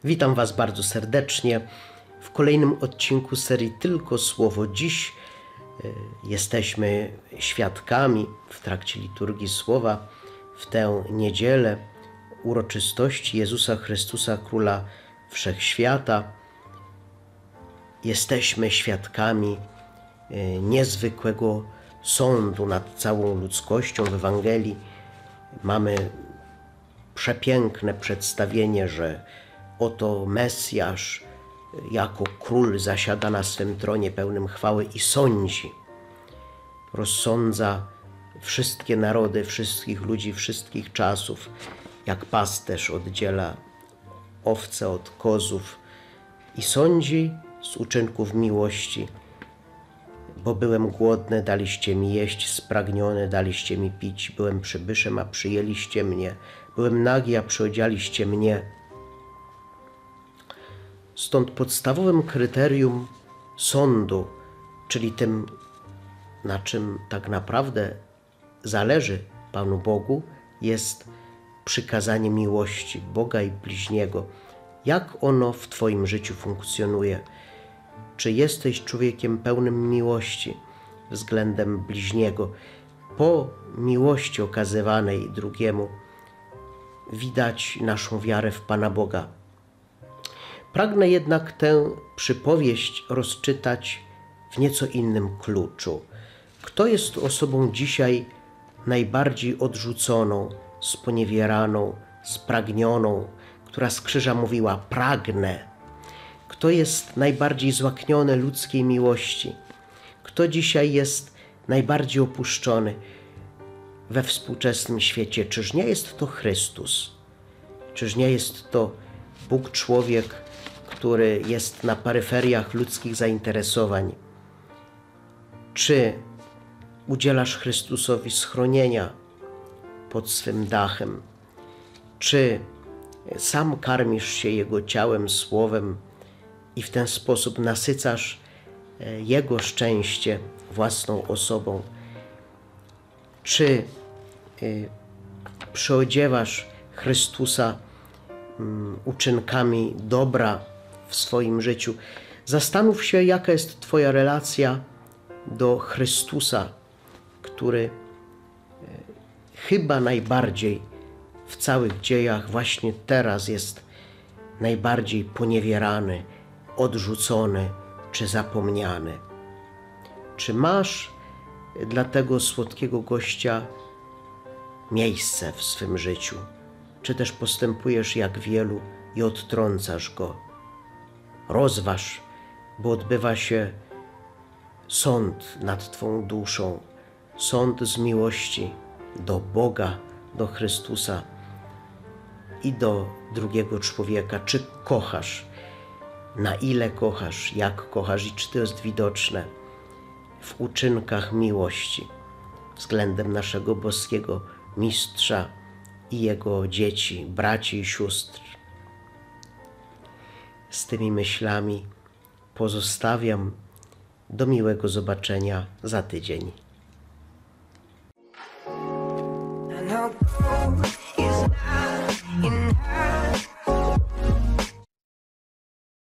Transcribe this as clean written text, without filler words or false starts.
Witam Was bardzo serdecznie w kolejnym odcinku serii Tylko Słowo. Dziś jesteśmy świadkami w trakcie liturgii Słowa w tę niedzielę uroczystości Jezusa Chrystusa, Króla Wszechświata. Jesteśmy świadkami niezwykłego sądu nad całą ludzkością. W Ewangelii mamy przepiękne przedstawienie, że oto Mesjasz jako król zasiada na swym tronie pełnym chwały i sądzi. Rozsądza wszystkie narody, wszystkich ludzi, wszystkich czasów, jak pasterz oddziela owce od kozów i sądzi z uczynków miłości. Bo byłem głodny, daliście mi jeść, spragniony, daliście mi pić, byłem przybyszem, a przyjęliście mnie, byłem nagi, a przyodzialiście mnie. Stąd podstawowym kryterium sądu, czyli tym, na czym tak naprawdę zależy Panu Bogu, jest przykazanie miłości Boga i bliźniego. Jak ono w Twoim życiu funkcjonuje? Czy jesteś człowiekiem pełnym miłości względem bliźniego? Po miłości okazywanej drugiemu widać naszą wiarę w Pana Boga. Pragnę jednak tę przypowieść rozczytać w nieco innym kluczu. Kto jest osobą dzisiaj najbardziej odrzuconą, sponiewieraną, spragnioną, która z krzyża mówiła: pragnę? Kto jest najbardziej złakniony ludzkiej miłości? Kto dzisiaj jest najbardziej opuszczony we współczesnym świecie? Czyż nie jest to Chrystus? Czyż nie jest to Bóg człowiek, który jest na peryferiach ludzkich zainteresowań? Czy udzielasz Chrystusowi schronienia pod swym dachem? Czy sam karmisz się Jego ciałem, słowem i w ten sposób nasycasz Jego szczęście własną osobą? Czy przyodziewasz Chrystusa uczynkami dobra w swoim życiu? Zastanów się, jaka jest Twoja relacja do Chrystusa, który chyba najbardziej w całych dziejach właśnie teraz jest najbardziej poniewierany, odrzucony czy zapomniany. Czy masz dla tego słodkiego gościa miejsce w swym życiu? Czy też postępujesz jak wielu i odtrącasz go? Rozważ, bo odbywa się sąd nad Twą duszą, sąd z miłości do Boga, do Chrystusa i do drugiego człowieka. Czy kochasz? Na ile kochasz? Jak kochasz? I czy to jest widoczne w uczynkach miłości względem naszego boskiego Mistrza i Jego dzieci, braci i sióstr? Z tymi myślami pozostawiam. Do miłego zobaczenia za tydzień.